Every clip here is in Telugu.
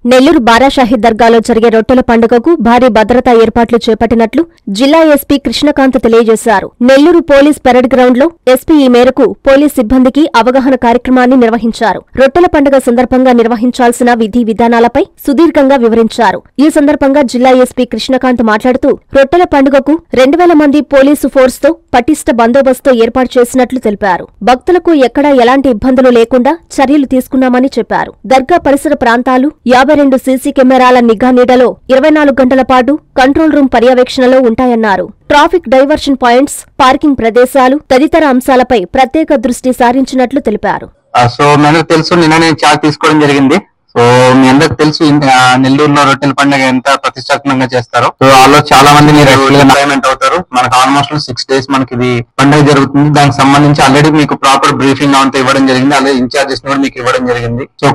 నెల్లూరు బారాషాహి దర్గాలో జరిగే రొట్టెల పండుగకు భారీ భద్రతా ఏర్పాట్లు చేపట్టినట్లు జిల్లా ఎస్పీ కృష్ణకాంత్ తెలియజేశారు. నెల్లూరు పోలీస్ పెరేడ్ గ్రౌండ్ లో ఎస్పీ ఈ మేరకు పోలీస్ సిబ్బందికి అవగాహన కార్యక్రమాన్ని నిర్వహించారు. రొట్టెల పండుగ సందర్భంగా నిర్వహించాల్సిన విధి విధానాలపై సుదీర్ఘంగా వివరించారు. ఈ సందర్భంగా జిల్లా ఎస్పీ కృష్ణకాంత్ మాట్లాడుతూ రొట్టెల పండుగకు 2000 మంది పోలీసు ఫోర్స్ తో పటిష్ట బందోబస్తు ఏర్పాటు చేసినట్లు తెలిపారు. భక్తులకు ఎక్కడా ఎలాంటి ఇబ్బందులు లేకుండా చర్యలు తీసుకున్నామని చెప్పారు. దర్గా పరిసర ప్రాంతాలు 52 సీసీ కెమెరాల నిఘా నీడలో 24 గంటల పాటు కంట్రోల్ రూమ్ పర్యవేక్షణలో ఉంటాయన్నారు. ట్రాఫిక్ డైవర్షన్ పాయింట్స్, పార్కింగ్ ప్రదేశాలు తదితర అంశాలపై ప్రత్యేక దృష్టి సారించినట్లు తెలిపారు. సో మీ అందరికి తెలుసు, నిన్న నేను చార్జ్ తీసుకోవడం జరిగింది. సో మీ అందరికి తెలుసు నెల్లూరులో రొట్టెల పండుగ ఎంత ప్రతిష్టాత్మకంగా చేస్తారో. సో వాళ్ళు చాలా మంది మీరు ఎంప్లాయ్మెంట్ అవుతారు. మనకు ఆల్మోస్ట్ 6 days మనకి ఇది పండుగ జరుగుతుంది. దానికి సంబంధించి ఆల్రెడీ మీకు ప్రాపర్ బ్రీఫింగ్ అంతా ఇవ్వడం జరిగింది. అలాగే ఇన్ఛార్జెస్ కూడా మీకు ఇవ్వడం జరిగింది. సో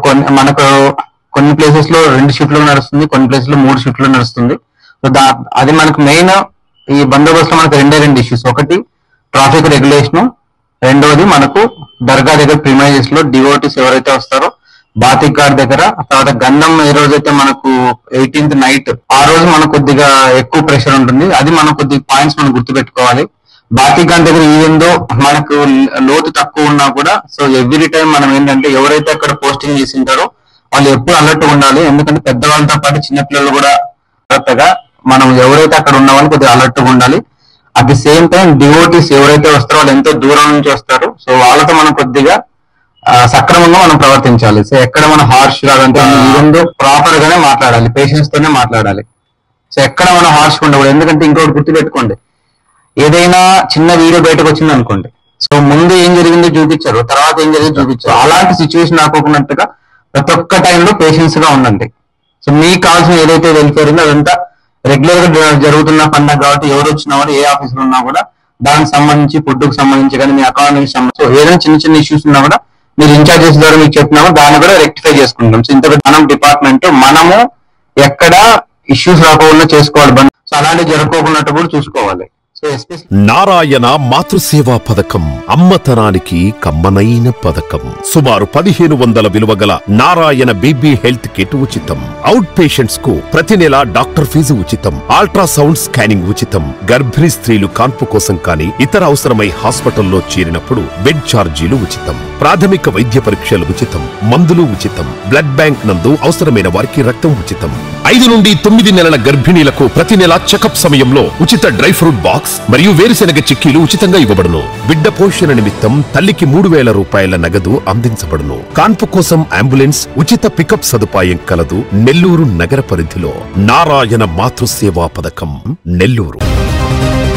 కొన్ని ప్లేసెస్ లో 2 షిఫ్ట్లు నడుస్తుంది, కొన్ని ప్లేసెస్ లో 3 షిఫ్ట్లు నడుస్తుంది. సో అది మనకు మెయిన్ ఈ బందోబస్తు మనకు 2 ఇష్యూస్. ఒకటి ట్రాఫిక్ రెగ్యులేషన్, రెండోది మనకు దర్గా దగ్గర ప్రిమైజెస్ లో డివోటీస్ ఎవరైతే వస్తారో బాతిక్ గార్డ్ దగ్గర, తర్వాత గంధం ఏ రోజైతే మనకు 18th నైట్ ఆ రోజు మనకు కొద్దిగా ఎక్కువ ప్రెషర్ ఉంటుంది. అది మనం కొద్దిగా పాయింట్స్ మనం గుర్తుపెట్టుకోవాలి. బాతిక్ గార్డ్ దగ్గర ఈవెందో మనకు లోతు తక్కువ ఉన్నా కూడా సో ఎవ్రీ టైం మనం ఏంటంటే ఎవరైతే అక్కడ పోస్టింగ్ చేసి ఉంటారో వాళ్ళు ఎప్పుడు అలర్ట్ ఉండాలి. ఎందుకంటే పెద్దవాళ్ళతో పాటు చిన్నపిల్లలు కూడా జాగ్రత్తగా మనం ఎవరైతే అక్కడ ఉన్న వాళ్ళు కొద్దిగా అలర్ట్ గా ఉండాలి. At the same time devotees ఎవరైతే వస్తారో వాళ్ళు ఎంతో దూరం నుంచి వస్తారు. సో వాళ్ళతో మనం కొద్దిగా సక్రమంగా మనం ప్రవర్తించాలి. సో ఎక్కడ మనం హార్ష్ కాదంటే ఈవెందో ప్రాపర్ గానే మాట్లాడాలి, పేషెన్స్ తోనే మాట్లాడాలి. సో ఎక్కడ మనం హార్ష్ ఉండకూడదు. ఎందుకంటే ఇంకొకటి గుర్తుపెట్టుకోండి, ఏదైనా చిన్న వీడియో బయటకు వచ్చింది అనుకోండి, సో ముందు ఏం జరిగిందో చూపించారు, తర్వాత ఏం జరిగిందో చూపించారు. అలాంటి సిచ్యువేషన్ రాకోకున్నట్టుగా ప్రతి ఒక్క టైంలో పేషెన్స్ గా ఉండండి. సో మీకు కావాల్సిన ఏదైతే వెల్ఫేర్ ఉందో అదంతా రెగ్యులర్ గా జరుగుతున్న పండుగ కాబట్టి ఎవరు వచ్చినా కూడా ఏ ఆఫీసులో ఉన్నా కూడా దానికి సంబంధించి ఫుడ్ కు సంబంధించి కానీ మీ అకౌంట్ సంబంధించి ఏదైనా చిన్న ఇష్యూస్ ఉన్నా కూడా మీరు ఇన్ఛార్జెస్ ద్వారా మీకు చెప్పినా కూడా దాన్ని కూడా రెక్టిఫై చేసుకుంటాం. సో ఇంత మనం డిపార్ట్మెంట్ మనము ఎక్కడ ఇష్యూస్ రాకుండా చేసుకోవాలి. సో అలాంటివి జరగకోకున్నట్టు కూడా చూసుకోవాలి. నారాయణ మాతృసేవా పథకం అమ్మతనానికి కమ్మనైన పథకం. సుమారు 1500 విలువ గల నారాయణ బీబీ హెల్త్ కిట్ ఉచితం. అవుట్ పేషెంట్స్ కు ప్రతి నెల డాక్టర్ ఫీజు ఉచితం. అల్ట్రాసౌండ్ స్కానింగ్ ఉచితం. గర్భిణీ స్త్రీలు కాన్పు కోసం కానీ ఇతర అవసరమై హాస్పిటల్లో చేరినప్పుడు బెడ్ ఛార్జీలు ఉచితం. ప్రాథమిక వైద్య పరీక్షలు ఉచితం. మందులు ఉచితం. బ్లడ్ బ్యాంక్ నందు అవసరమైన వారికి రక్తం ఉచితం. 5 నుండి 9 నెలల గర్భిణీలకు ప్రతి నెల చెకప్ సమయంలో ఉచిత డ్రై ఫ్రూట్ బాక్స్ మరియు వేరుశెనగ చిక్కీలు ఉచితంగా ఇవ్వబడును. బిడ్డ పోషణ నిమిత్తం తల్లికి 3000 రూపాయల నగదు అందించబడును. కాన్పు కోసం అంబులెన్స్ ఉచిత పికప్ సదుపాయం కలదు. నెల్లూరు నగర పరిధిలో నారాయణ మాతృసేవా పథకం, నెల్లూరు.